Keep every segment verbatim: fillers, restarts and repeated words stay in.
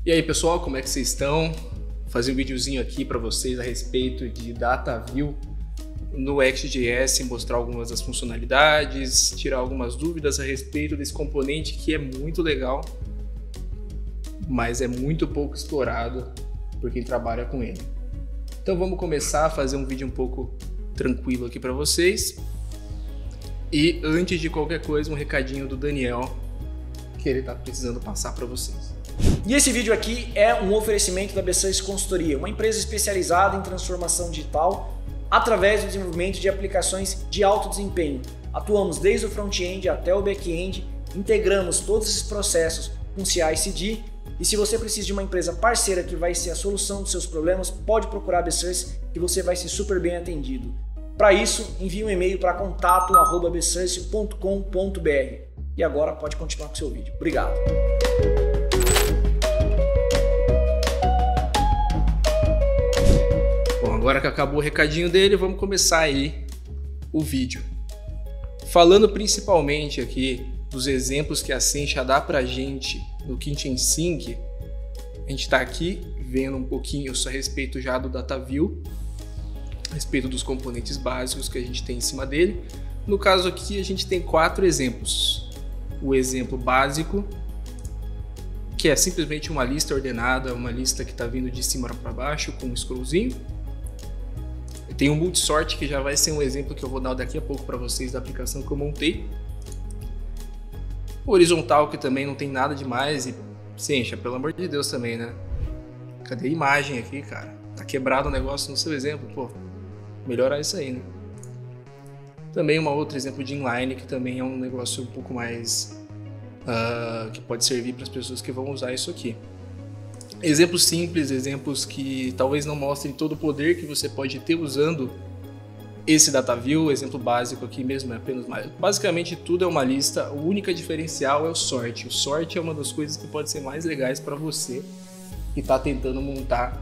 E aí pessoal, como é que vocês estão? Vou fazer um videozinho aqui para vocês a respeito de DataView no Next.js, mostrar algumas das funcionalidades, tirar algumas dúvidas a respeito desse componente que é muito legal, mas é muito pouco explorado por quem trabalha com ele. Então vamos começar a fazer um vídeo um pouco tranquilo aqui para vocês. E antes de qualquer coisa, um recadinho do Daniel que ele está precisando passar para vocês. E esse vídeo aqui é um oferecimento da Besurse Consultoria, uma empresa especializada em transformação digital através do desenvolvimento de aplicações de alto desempenho. Atuamos desde o front-end até o back-end, integramos todos esses processos com C I C D, e se você precisa de uma empresa parceira que vai ser a solução dos seus problemas, pode procurar a Besurse que você vai ser super bem atendido. Para isso, envie um e-mail para contato arroba besurse ponto com ponto br. E agora pode continuar com o seu vídeo. Obrigado! Bom, agora que acabou o recadinho dele, vamos começar aí o vídeo. Falando principalmente aqui dos exemplos que a Sencha dá pra gente no Kitchen Sink, a gente está aqui vendo um pouquinho a respeito já do DataView, a respeito dos componentes básicos que a gente tem em cima dele. No caso aqui a gente tem quatro exemplos. O exemplo básico, que é simplesmente uma lista ordenada, uma lista que está vindo de cima para baixo com um scrollzinho. Tem um multisort, que já vai ser um exemplo que eu vou dar daqui a pouco para vocês da aplicação que eu montei. O horizontal, que também não tem nada demais, e Sencha, pelo amor de Deus também, né? Cadê a imagem aqui, cara? Tá quebrado o negócio no seu exemplo, pô. Melhorar isso aí, né? Também um outro exemplo de inline, que também é um negócio um pouco mais uh, que pode servir para as pessoas que vão usar isso aqui. Exemplos simples, exemplos que talvez não mostrem todo o poder que você pode ter usando esse DataView. Exemplo básico aqui mesmo é apenas uma... basicamente tudo é uma lista. O único diferencial é o sort. O sort é uma das coisas que pode ser mais legais para você que está tentando montar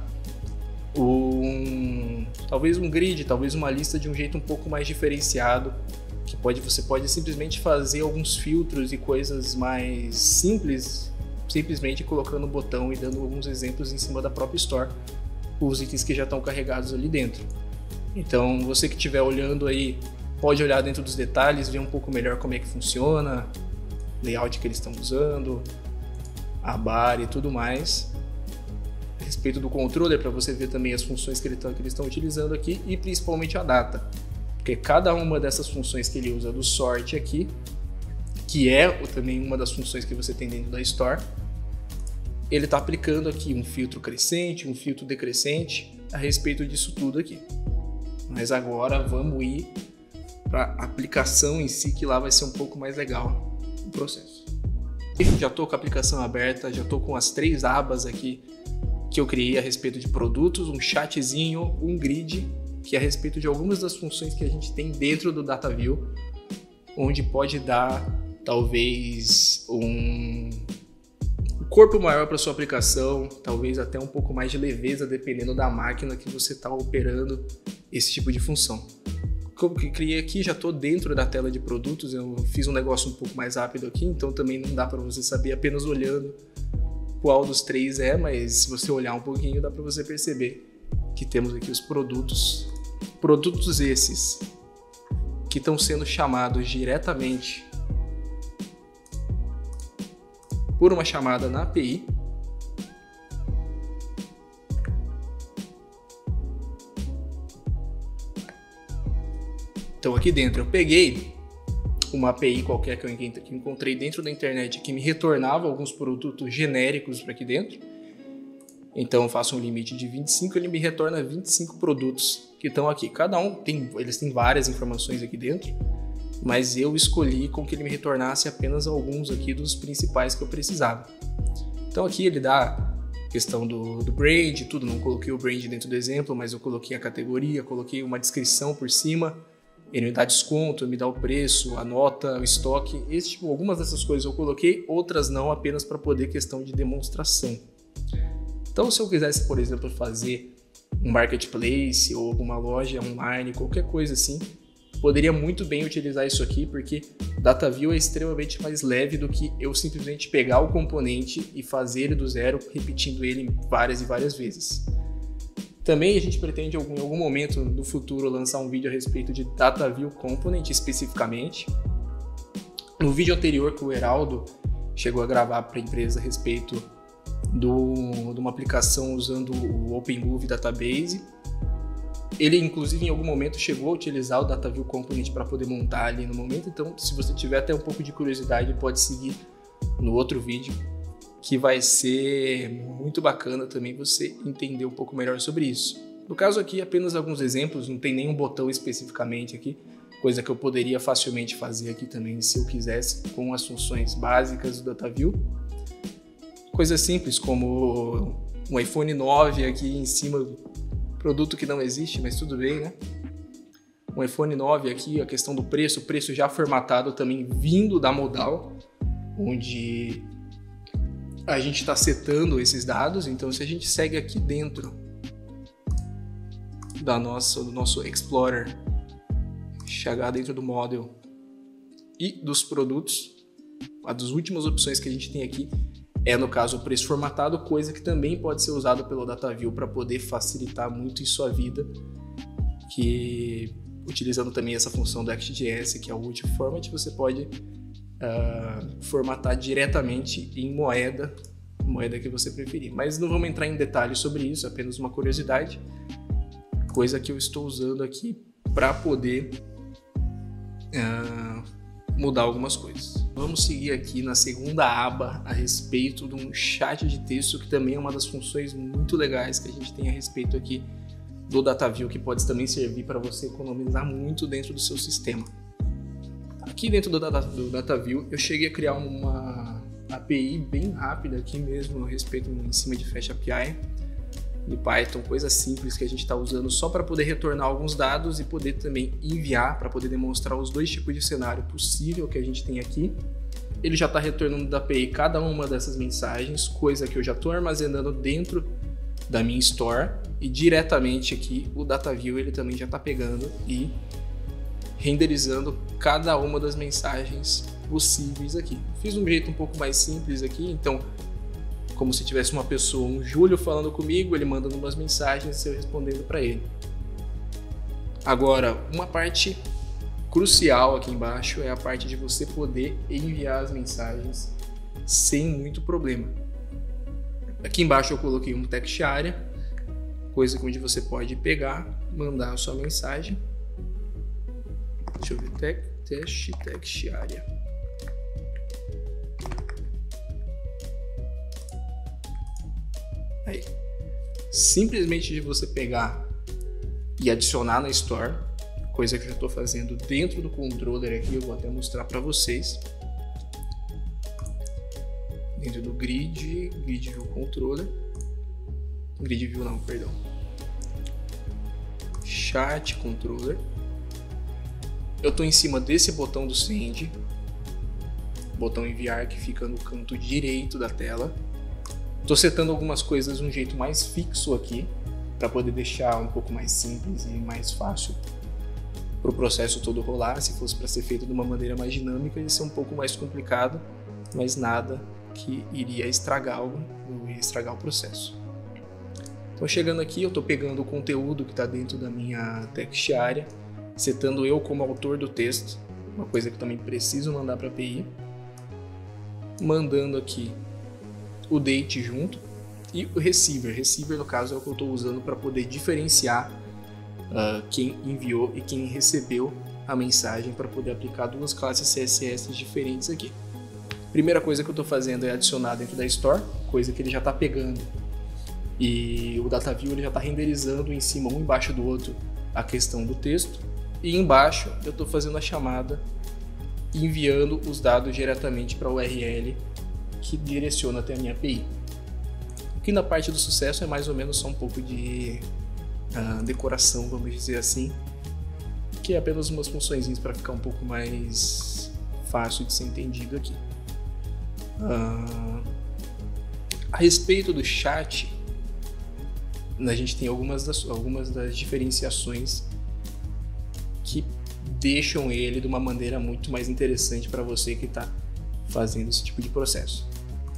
um, talvez um grid, talvez uma lista de um jeito um pouco mais diferenciado, que pode, você pode simplesmente fazer alguns filtros e coisas mais simples, simplesmente colocando um botão e dando alguns exemplos em cima da própria Store, os itens que já estão carregados ali dentro. Então você que estiver olhando aí, pode olhar dentro dos detalhes, ver um pouco melhor como é que funciona, layout que eles estão usando, a bar e tudo mais. A respeito do controller, para você ver também as funções que, ele tá, que eles estão utilizando aqui, e principalmente a data, porque cada uma dessas funções que ele usa do sort aqui, que é também uma das funções que você tem dentro da Store, ele está aplicando aqui um filtro crescente, um filtro decrescente a respeito disso tudo aqui. Mas agora vamos ir para a aplicação em si, que lá vai ser um pouco mais legal o processo. Já estou com a aplicação aberta, já estou com as três abas aqui que eu criei a respeito de produtos, um chatzinho, um grid, que é a respeito de algumas das funções que a gente tem dentro do DataView, onde pode dar talvez um corpo maior para sua aplicação, talvez até um pouco mais de leveza dependendo da máquina que você está operando esse tipo de função. Como que criei aqui, já estou dentro da tela de produtos, eu fiz um negócio um pouco mais rápido aqui, então também não dá para você saber apenas olhando qual dos três é, mas se você olhar um pouquinho dá para você perceber que temos aqui os produtos, produtos esses que estão sendo chamados diretamente por uma chamada na A P I. Então aqui dentro eu peguei uma A P I qualquer que eu encontrei dentro da internet que me retornava alguns produtos genéricos para aqui dentro. Então eu faço um limite de vinte e cinco, ele me retorna vinte e cinco produtos que estão aqui. Cada um tem, eles têm várias informações aqui dentro, mas eu escolhi com que ele me retornasse apenas alguns aqui dos principais que eu precisava. Então aqui ele dá questão do, do brand, tudo, não coloquei o brand dentro do exemplo, mas eu coloquei a categoria, coloquei uma descrição por cima, ele me dá desconto, me dá o preço, a nota, o estoque, esse tipo, algumas dessas coisas eu coloquei, outras não, apenas para poder questão de demonstração. Então se eu quisesse, por exemplo, fazer um marketplace ou alguma loja online, qualquer coisa assim, poderia muito bem utilizar isso aqui, porque DataView é extremamente mais leve do que eu simplesmente pegar o componente e fazer ele do zero, repetindo ele várias e várias vezes. Também a gente pretende em algum momento no futuro lançar um vídeo a respeito de DataView Component especificamente. No vídeo anterior que o Heraldo chegou a gravar para a empresa a respeito do, de uma aplicação usando o OpenMove Database, ele inclusive em algum momento chegou a utilizar o DataView Component para poder montar ali no momento, então se você tiver até um pouco de curiosidade pode seguir no outro vídeo, que vai ser muito bacana também você entender um pouco melhor sobre isso. No caso aqui, apenas alguns exemplos, não tem nenhum botão especificamente aqui, coisa que eu poderia facilmente fazer aqui também se eu quisesse, com as funções básicas do DataView. Coisas simples como um iPhone nove aqui em cima, produto que não existe, mas tudo bem, né? Um iPhone nove aqui, a questão do preço, o preço já formatado também vindo da Modal, onde a gente está setando esses dados. Então se a gente segue aqui dentro da nossa, do nosso Explorer, chegar dentro do model e dos produtos, uma das últimas opções que a gente tem aqui é no caso o preço formatado, coisa que também pode ser usado pelo DataView para poder facilitar muito em sua vida, que utilizando também essa função do ActJS, que é o Ultimate Format, você pode Uh, formatar diretamente em moeda, moeda que você preferir. Mas não vamos entrar em detalhes sobre isso, apenas uma curiosidade, coisa que eu estou usando aqui para poder uh, mudar algumas coisas. Vamos seguir aqui na segunda aba a respeito de um chat de texto, que também é uma das funções muito legais que a gente tem a respeito aqui do DataView, que pode também servir para você economizar muito dentro do seu sistema. Aqui dentro do, data, do DataView eu cheguei a criar uma A P I bem rápida aqui mesmo, a respeito em cima de Fast A P I de Python, coisa simples que a gente está usando só para poder retornar alguns dados e poder também enviar, para poder demonstrar os dois tipos de cenário possível que a gente tem aqui. Ele já está retornando da A P I cada uma dessas mensagens, coisa que eu já estou armazenando dentro da minha Store, e diretamente aqui o DataView ele também já está pegando e renderizando cada uma das mensagens possíveis aqui. Fiz um jeito um pouco mais simples aqui, então como se tivesse uma pessoa, um Júlio falando comigo, ele mandando umas mensagens e eu respondendo para ele. Agora, uma parte crucial aqui embaixo é a parte de você poder enviar as mensagens sem muito problema. Aqui embaixo eu coloquei um text area, coisa onde você pode pegar, mandar a sua mensagem. Deixa eu ver, tech, teste, text area. Aí, simplesmente de você pegar e adicionar na Store, coisa que eu já estou fazendo dentro do controller aqui, eu vou até mostrar para vocês. Dentro do grid, grid view controller, grid view não, perdão, chat controller. Eu estou em cima desse botão do send, botão enviar que fica no canto direito da tela. Estou setando algumas coisas de um jeito mais fixo aqui, para poder deixar um pouco mais simples e mais fácil para o processo todo rolar. Se fosse para ser feito de uma maneira mais dinâmica, ia ser um pouco mais complicado, mas nada que iria estragar algo, não ia estragar o processo. Então chegando aqui, eu estou pegando o conteúdo que está dentro da minha text area, setando eu como autor do texto, uma coisa que eu também preciso mandar para a A P I, mandando aqui o date junto e o receiver. Receiver no caso é o que eu estou usando para poder diferenciar uh, quem enviou e quem recebeu a mensagem, para poder aplicar duas classes C S S diferentes aqui. Primeira coisa que eu estou fazendo é adicionar dentro da Store, coisa que ele já está pegando, e o DataView ele já está renderizando em cima, um embaixo do outro, a questão do texto, e embaixo eu estou fazendo a chamada enviando os dados diretamente para o U R L que direciona até a minha A P I. Aqui na parte do sucesso é mais ou menos só um pouco de uh, decoração, vamos dizer assim, que é apenas umas funções para ficar um pouco mais fácil de ser entendido aqui. Uh, a respeito do chat, a gente tem algumas das, algumas das diferenciações que deixam ele de uma maneira muito mais interessante para você que está fazendo esse tipo de processo.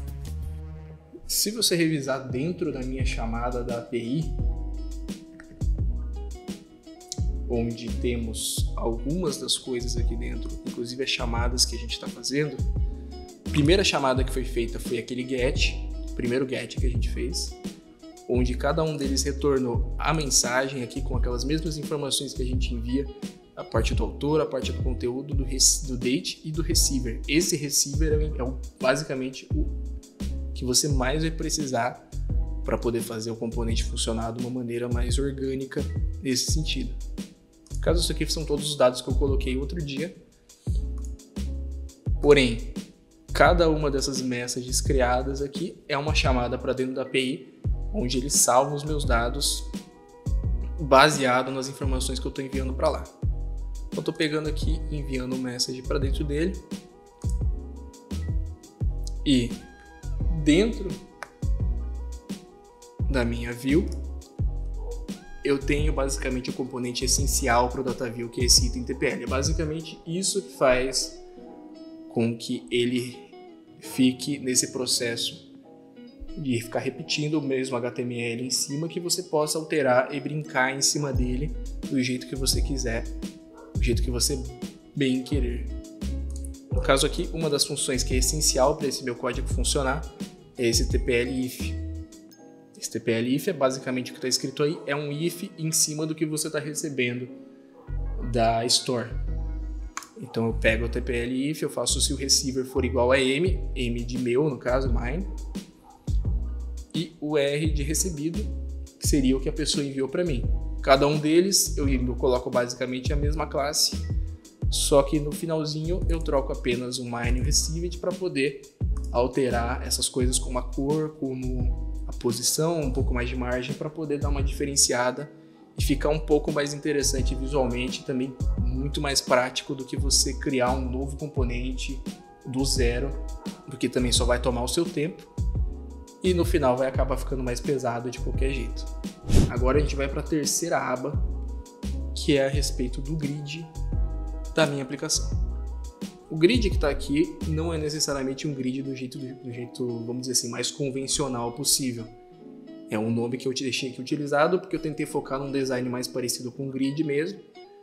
Se você revisar dentro da minha chamada da A P I, onde temos algumas das coisas aqui dentro, inclusive as chamadas que a gente está fazendo, a primeira chamada que foi feita foi aquele get, o primeiro get que a gente fez, onde cada um deles retornou a mensagem aqui com aquelas mesmas informações que a gente envia, a parte do autor, a parte do conteúdo, do, do date e do receiver. Esse receiver é o, basicamente o que você mais vai precisar para poder fazer o componente funcionar de uma maneira mais orgânica nesse sentido. No caso, isso aqui são todos os dados que eu coloquei outro dia. Porém, cada uma dessas messages criadas aqui é uma chamada para dentro da A P I, onde ele salva os meus dados baseado nas informações que eu estou enviando para lá. Eu estou pegando aqui e enviando um message para dentro dele. E dentro da minha view, eu tenho basicamente o componente essencial para o DataView, que é esse item T P L. É basicamente isso que faz com que ele fique nesse processo de ficar repetindo o mesmo H T M L em cima, que você possa alterar e brincar em cima dele do jeito que você quiser, do jeito que você bem querer. No caso aqui, uma das funções que é essencial para esse meu código funcionar é esse T P L if. Esse T P L if é basicamente o que está escrito aí, é um if em cima do que você está recebendo da Store. Então eu pego o T P L if, eu faço se o receiver for igual a M, M de meu, no caso, mine, e o R de recebido, que seria o que a pessoa enviou para mim. Cada um deles eu, eu coloco basicamente a mesma classe, só que no finalzinho eu troco apenas o mine e o received para poder alterar essas coisas como a cor, como a posição, um pouco mais de margem, para poder dar uma diferenciada e ficar um pouco mais interessante visualmente, também muito mais prático do que você criar um novo componente do zero, porque também só vai tomar o seu tempo e no final vai acabar ficando mais pesado de qualquer jeito. Agora a gente vai para a terceira aba, que é a respeito do grid da minha aplicação. O grid que está aqui não é necessariamente um grid do jeito, do jeito, vamos dizer assim, mais convencional possível. É um nome que eu deixei aqui utilizado porque eu tentei focar num design mais parecido com um grid mesmo,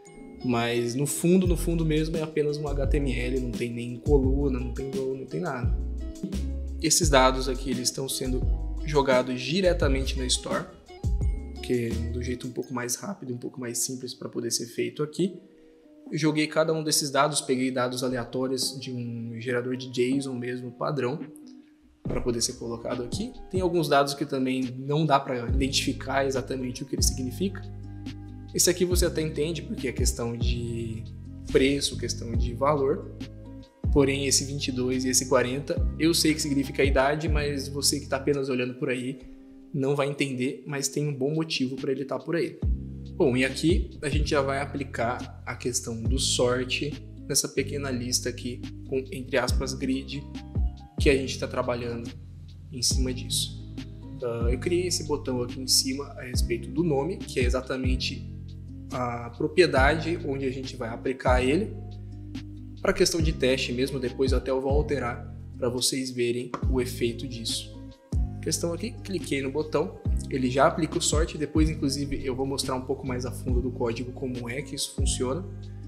mas no fundo, no fundo mesmo é apenas um H T M L, não tem nem coluna, não tem row, não tem nada. Esses dados aqui eles estão sendo jogados diretamente na Store, que é do jeito um pouco mais rápido, um pouco mais simples para poder ser feito aqui. Eu joguei cada um desses dados, peguei dados aleatórios de um gerador de JSON mesmo padrão para poder ser colocado aqui. Tem alguns dados que também não dá para identificar exatamente o que ele significa. Esse aqui você até entende porque é questão de preço, questão de valor. Porém esse vinte e dois e esse quarenta eu sei que significa a idade, mas você que está apenas olhando por aí não vai entender, mas tem um bom motivo para ele estar por aí. Bom, e aqui a gente já vai aplicar a questão do sort nessa pequena lista aqui, com, entre aspas, grid, que a gente está trabalhando em cima disso. Uh, eu criei esse botão aqui em cima a respeito do nome, que é exatamente a propriedade onde a gente vai aplicar ele. Para questão de teste mesmo, depois até eu vou alterar para vocês verem o efeito disso. Questão aqui, cliquei no botão, ele já aplica o sort, depois inclusive eu vou mostrar um pouco mais a fundo do código como é que isso funciona.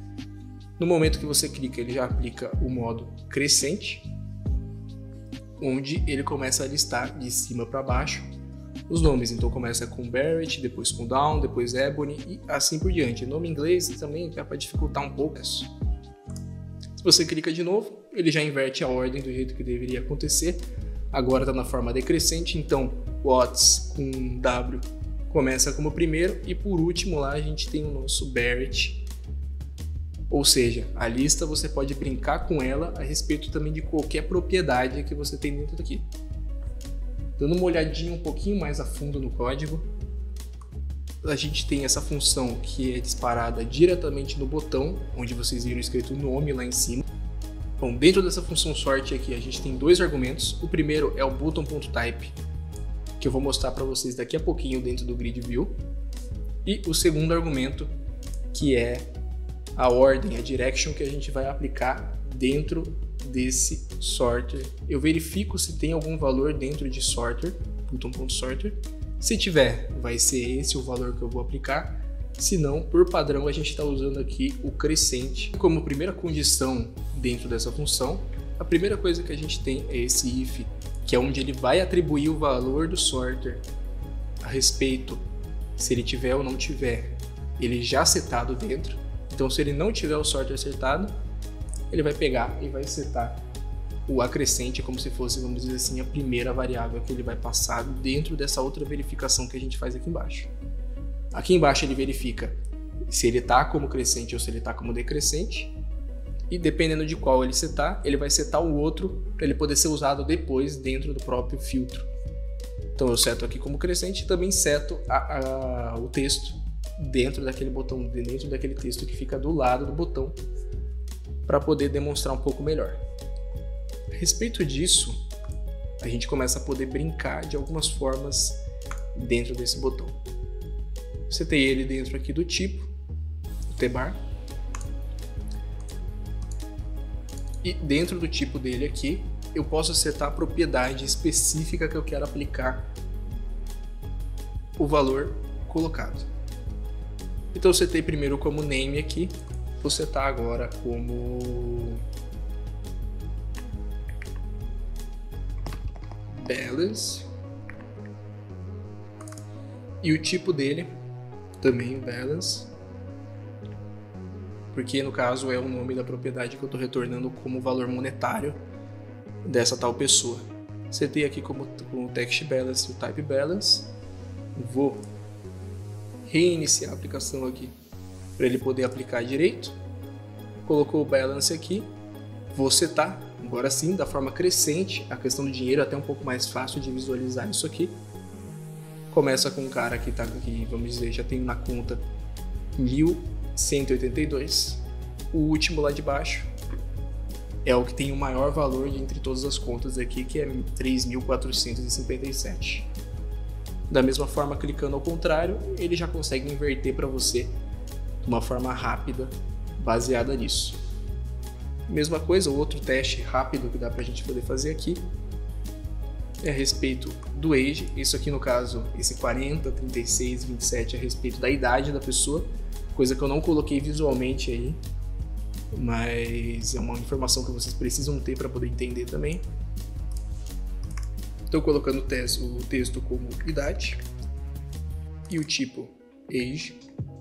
No momento que você clica, ele já aplica o modo crescente, onde ele começa a listar de cima para baixo os nomes. Então começa com Barrett, depois com Down, depois Ebony e assim por diante. O nome em inglês também é para dificultar um pouco isso. Se você clica de novo, ele já inverte a ordem do jeito que deveria acontecer. Agora está na forma decrescente, então Watts com W começa como primeiro e por último lá a gente tem o nosso Barrett. Ou seja, a lista você pode brincar com ela a respeito também de qualquer propriedade que você tem dentro daqui. Dando uma olhadinha um pouquinho mais a fundo no código, a gente tem essa função que é disparada diretamente no botão, onde vocês viram escrito o nome lá em cima. Bom, dentro dessa função sort aqui a gente tem dois argumentos. O primeiro é o button.type, que eu vou mostrar para vocês daqui a pouquinho dentro do grid view. E o segundo argumento, que é a ordem, a direction que a gente vai aplicar dentro desse sorter. Eu verifico se tem algum valor dentro de sorter, button.sorter. Se tiver, vai ser esse o valor que eu vou aplicar. Se não, por padrão, a gente está usando aqui o crescente como primeira condição dentro dessa função. A primeira coisa que a gente tem é esse if, que é onde ele vai atribuir o valor do sorter a respeito se ele tiver ou não tiver ele já setado dentro. Então, se ele não tiver o sorter setado, ele vai pegar e vai setar o acrescente como se fosse, vamos dizer assim, a primeira variável que ele vai passar dentro dessa outra verificação que a gente faz aqui embaixo. Aqui embaixo ele verifica se ele está como crescente ou se ele está como decrescente. E dependendo de qual ele setar, ele vai setar o outro para ele poder ser usado depois dentro do próprio filtro. Então eu seto aqui como crescente e também seto a, a, o texto dentro daquele botão, dentro daquele texto que fica do lado do botão, para poder demonstrar um pouco melhor. A respeito disso, a gente começa a poder brincar de algumas formas dentro desse botão. Setei ele dentro aqui do tipo, o tbar. E dentro do tipo dele aqui, eu posso setar a propriedade específica que eu quero aplicar o valor colocado. Então eu setei primeiro como name aqui, vou setar agora como balance. E o tipo dele também balance, porque no caso é o nome da propriedade que eu estou retornando como valor monetário dessa tal pessoa. Setei aqui como, como text balance e o type balance. Vou reiniciar a aplicação aqui para ele poder aplicar direito. Colocou o balance aqui, vou setar, agora sim, da forma crescente, a questão do dinheiro é até um pouco mais fácil de visualizar isso aqui. Começa com um cara que está aqui, vamos dizer, já tem na conta mil cento e oitenta e dois. O último lá de baixo é o que tem o maior valor entre todas as contas aqui, que é três mil quatrocentos e cinquenta e sete. Da mesma forma, clicando ao contrário, ele já consegue inverter para você de uma forma rápida, baseada nisso. Mesma coisa, outro teste rápido que dá para a gente poder fazer aqui é a respeito do age. Isso aqui no caso, esse quarenta, trinta e seis, vinte e sete é a respeito da idade da pessoa, coisa que eu não coloquei visualmente aí, mas é uma informação que vocês precisam ter para poder entender também. Estou colocando o texto como idade e o tipo age.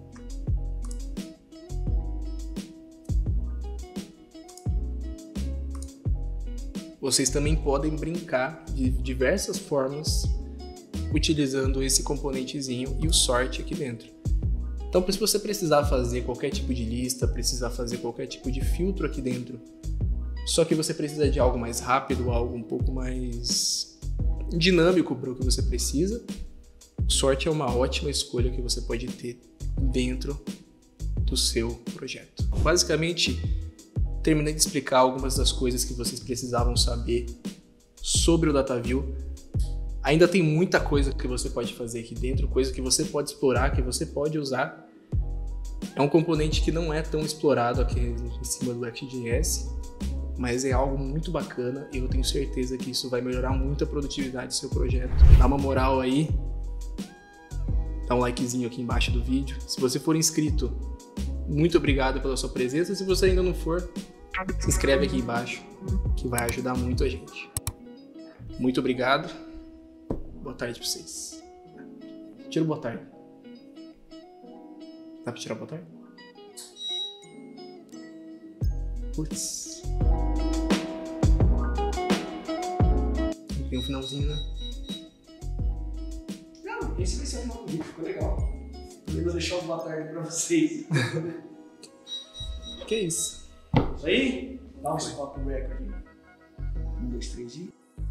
Vocês também podem brincar de diversas formas utilizando esse componentezinho e o sort aqui dentro. Então, se você precisar fazer qualquer tipo de lista, precisar fazer qualquer tipo de filtro aqui dentro, só que você precisa de algo mais rápido, algo um pouco mais dinâmico para o que você precisa, o sort é uma ótima escolha que você pode ter dentro do seu projeto. Basicamente, terminei de explicar algumas das coisas que vocês precisavam saber sobre o DataView. Ainda tem muita coisa que você pode fazer aqui dentro, coisa que você pode explorar, que você pode usar. É um componente que não é tão explorado aqui em cima do Next.js, mas é algo muito bacana e eu tenho certeza que isso vai melhorar muito a produtividade do seu projeto. Dá uma moral aí, dá um likezinho aqui embaixo do vídeo. Se você for inscrito, muito obrigado pela sua presença. Se você ainda não for, se inscreve aqui embaixo, que vai ajudar muito a gente. Muito obrigado. Boa tarde pra vocês. Tira o boa tarde. Dá pra tirar o boa tarde? Putz. Tem um finalzinho, né? Não, esse vai ser o final do vídeo, ficou legal. Eu vou deixar o boa tarde pra vocês. Que isso? Isso aí? Dá um stop record. Um, dois, três e...